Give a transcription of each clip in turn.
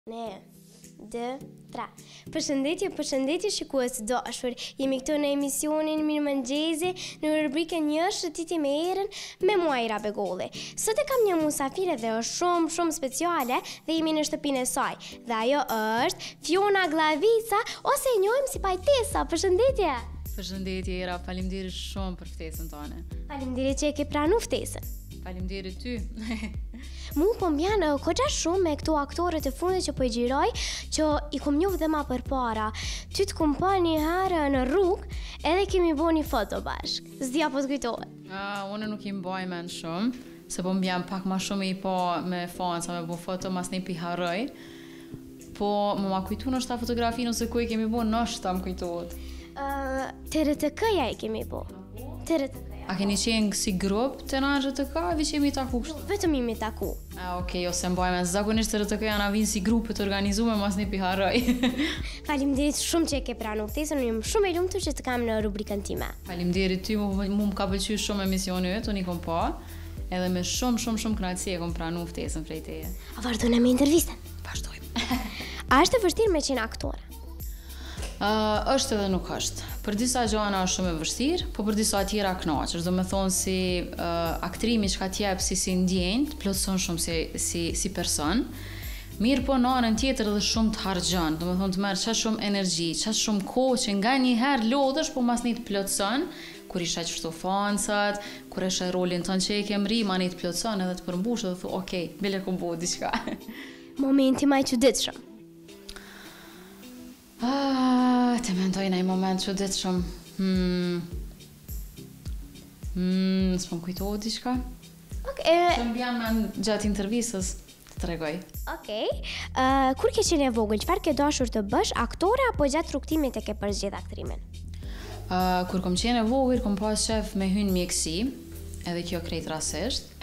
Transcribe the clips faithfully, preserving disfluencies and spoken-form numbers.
Ne, dë, tre. Përshëndetje, përshëndetje shikues të dashur. Jemi këtu në emisionin Mirëmëngjesi në rubrikën Një shëtitje me erën me mua Ira Begolli. Sot e kam një musafire dhe është shumë shumë speciale dhe jemi në shtëpinë e saj. Dhe ajo është Fiona Glavica ose e njohim si Pajtesa. Përshëndetje. Përshëndetje Ira, faleminderit shumë për ftesën tonë. Faleminderit që e ke pranuar ftesën. Faleminderit ty. Mu po mbjanë koqa shumë me këto aktorët e fundit që po i gjiroj, që i kom njohë dhe ma për para. Ty të kom pa një herë në rrugë, edhe kemi bo një foto bashk. Zdia po të kujtohet. Ah, unë nuk i mbaj men shumë, se po mbjam pak ma shumë i po me fanë, sa me bo foto mas një pi haroj. Po më ma kujtu në shta fotografinë ose ku i kemi bo, në shta më kujtohet. Uh, T R T K-ja i kemi bo. T R T K-ja. A keni qenë si grup të në R T K, vi që jemi taku kështë? Vetëm imi taku. A, okej, ose mbaj men, zakonisht R T K janë vinë si grupë të organizume mas një pi haroj. Faleminderit shumë që e ke pranu ftesën, unë jam shumë e lumtur që të kam në rubrikën time. Faleminderit ty, mu, mu më ka pëlqyer shumë emisioni yt, unë i kom pa, edhe me shumë shumë shumë kënaqësi e kom pranu ftesën prej teje. A vazhdojmë me intervistën? Vazhdojmë. A është e vështirë me qenë aktore? Uh, është edhe nuk është. Për disa gjëra është shumë e vështirë, po për disa tjera kënaqesh. Do me thonë si uh, aktrimi që ka t'jep si si ndjenjë, të plotëson shumë si si si person. Mirë po në anën tjetër edhe shumë të harxhon. Do me thonë të merr çfarë shumë energji, çfarë shumë kohë që nganjëherë lodhesh, po masni të plotëson. Kur isha që shto fansat, kur eshe rolin tënë që e kem ri, ma një të plotëson edhe të përmbush edhe thu, okej, okay, bile ku bo diçka. Momenti ma i çuditshëm. Ah, të mendoj në i moment që ditë shumë. Hmm. Hmm, s'po më kujtohet diçka. Ok. E... Që më bjanë me gjatë intervjisës të tregoj. Ok. Uh, kur ke qenë e vogël, çfarë ke dashur të bësh, aktore apo gjatë rrugtimit e ke përzgjedh aktrimin? Uh, kur kom qenë e vogël, kom pas qef me hyn mjeksi, edhe kjo krejt rasisht.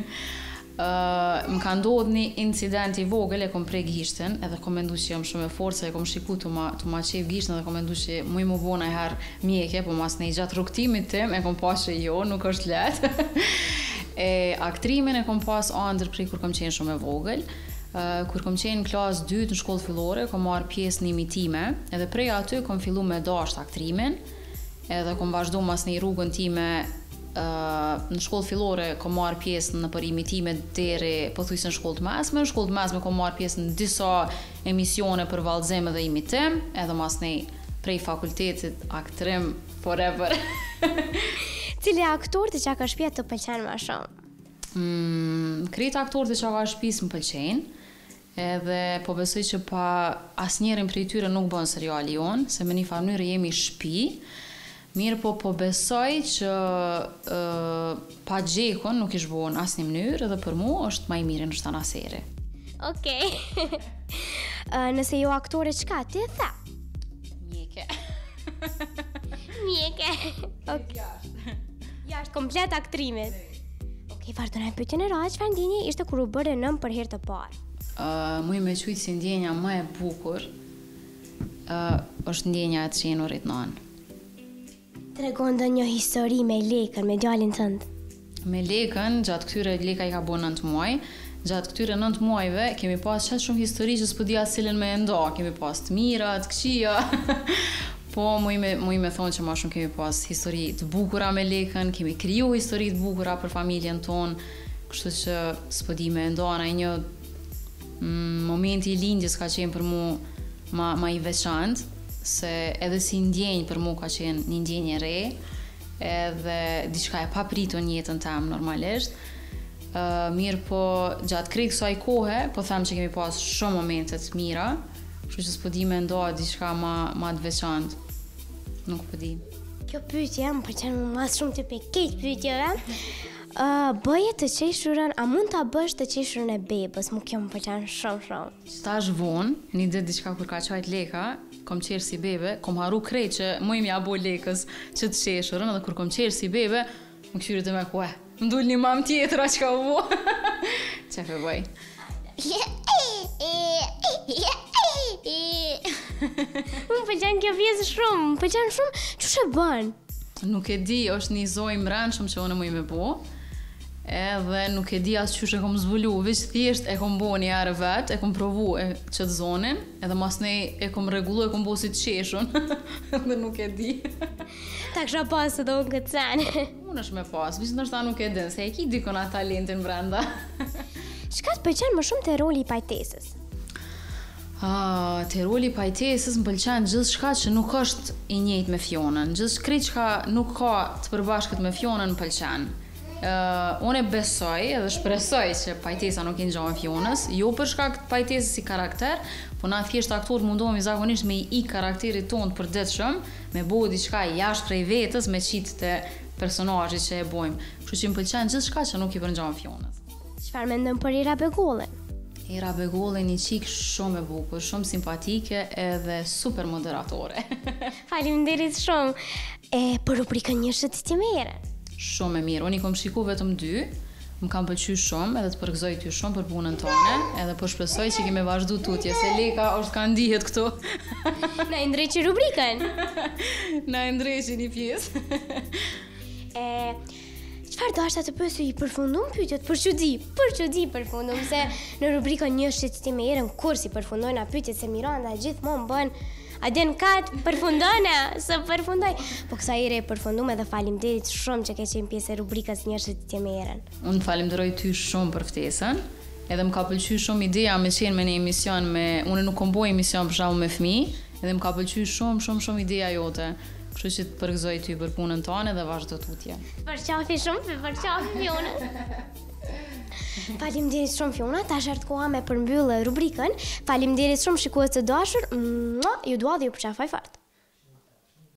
Uh, më ka ndodhur një incident i vogël, e kom prek gishtin, edhe kom mendu që jam shumë e fortë, e kom shiku të ma, të ma qef gishtin, edhe kom mendu që mu i më bona e herë mjeke, po mas në i gjatë rrugtimit tim, e kom pas që jo, nuk është letë. E aktrimin e kom pas andër prej kur kom qenë shumë e vogël. Uh, kur kom qenë në klasë dytë në shkollë fillore, kom marrë pjesë në imitime, edhe prej aty kom fillu me dasht aktrimin, edhe kom vazhdu mas një rrugën time. Uh, në shkollë fillore kom marrë pjesë në për imitime deri pothuajse në shkollë të mesme. Në shkollë të mesme kom marrë pjesë në disa emisione për vallëzim dhe imitim, edhe mas një prej fakultetit aktrim forever. Cili aktor të qa ka shpjet të pëlqen më shumë? Mm, krejt aktor të qa ka shpis më pëlqen, edhe po besoj që pa asnjërin prej tyre nuk bën seriali jon, se me një familje jemi shtëpi. Mirë po po besoj që uh, pa Gjekun nuk ish bon asë një mënyrë, edhe për mu është ma i mirë në shtana seri. Okej. Okay. uh, nëse jo aktore qka, ti e tha? Mjeke. Mjeke. Ok. Jashtë. Jashtë komplet aktrimit. Okej, okay, vazhdonaj pyetjen e radhë, çfarë ndjenje ishte kur u bëre nëm për herë të parë? Uh, mu i me qujtë si ndjenja më e bukur, uh, është ndjenja e të qenurit nënë. Tregon ndonjë histori me Lekën, me djalin tënd? Me Lekën, gjatë këtyre Leka i ka bo nëntë muaj, gjatë këtyre nëntë muajve kemi pas qatë shumë histori që s'po dia cilën me nda, kemi pas të mira, të këqija. Po mu i me, mu i me thonë që ma shumë kemi pas histori të bukura me Lekën, kemi kriju histori të bukura për familjen tonë, kështu që s'po di me nda në një mm, momenti i lindjes ka qenë për mu ma, ma i veçantë, se edhe si ndjenjë për mu ka qenë një ndjenjë e re, edhe diçka e papritur në jetën tam normalisht. Uh, mirë po gjatë krejt kësaj kohe, po them që kemi pas shumë momente të mira, kështu që s'po di me nda diçka ma, ma të veçantë. Nuk po di. Kjo pyetje më pëlqen më mas shumë të peket pyetjeve. Uh, bëje të qeshurën, a mund ta bësh të qeshurën e bebës? Mu kjo më pëlqen shumë shumë. Stash vonë, një ditë diçka kur ka qajt Leka, kom qerë si bebe, kom haru krejt që mu imi a bo Lekës që të qeshurën, edhe kur kom qerë si bebe, më këshyri të me kue, më dulë një mam tjetër a që ka u bo. Qef e bëj? Më pëlqen kjo pjesë shumë, më pëlqen shumë, që shë bën? Nuk e di, është një zoj mbrëndshëm që unë mu i me bo, edhe nuk e di as qysh e kom zbulu, veç thjesht e kom bo një herë vet, e kom provu e qëtë zonin, edhe mas nej e kom regullu, e kom bo si të qeshun, edhe nuk e di. Ta kësha pasë edhe unë këtë sen. Unë është me pas, veç nështë ta nuk e din, se e ki dikon atë talentin brenda. Shka të pëlqen më shumë të roli i pajtesës? Ah, te roli i pajtesës më pëlqen gjithçka që nuk është i njëjtë me Fionën. Gjithë krejt çka nuk ka të përbashkët me Fionën më pëlqen. Uh, unë e besoj edhe shpresoj që pajtesa nuk i ngjan me Fionës, jo për shkak të pajtesës si karakter, po na thjesht aktorët mundohemi zakonisht me i karakterit tonë të përditshëm, me bëu diçka jashtë prej vetës, me qit të personazhit që e bojmë. Kështu që më pëlqen gjithçka që nuk i përngjan Fionës. Çfarë mendon për Ira Begollin? Ira Begollin një qik shumë e bukur, shumë simpatike edhe super moderatore. Faleminderit shumë. E për rubrikën Njëshë të ti merren? Shumë e mirë. Unë i kom shiku vetëm dy, më kam pëlqyer shumë edhe të përgëzoj ty shumë për punën tonë, edhe po shpresoj që kemi vazhdu tutje, se Leka është ka ndihet këtu. Na e ndreqi rubrikën? Na e ndreqi një pjesë. e... Çfarë do ashta të pyesë i përfundum pyetjet për çudi, për çudi përfundum se në rubrikën Njëshë të ti merren kur si përfundojnë pyetjet se Miranda gjithmonë bën a den kat përfundona, së përfundoj. Po kësa ire e përfundum edhe faleminderit shumë që ke qenë pjesë e rubrikës Njëshë të ti merren. Unë falenderoj ty shumë për ftesën. Edhe më ka pëlqyer shumë ideja me qenë me një emision me unë nuk kom boj emision për shkak me fëmijë, edhe më ka pëlqyer shumë shumë shumë ideja jote. Kështu që të përgëzoj ty për punën tonë dhe vazhdo tutje. Përqafi shumë, përqafi Fiona. Faleminderit shumë Fiona, tash është koha me përmbyllë rubrikën. Faleminderit shumë shikues të dashur. Ju dua dhe ju përqafoj fort.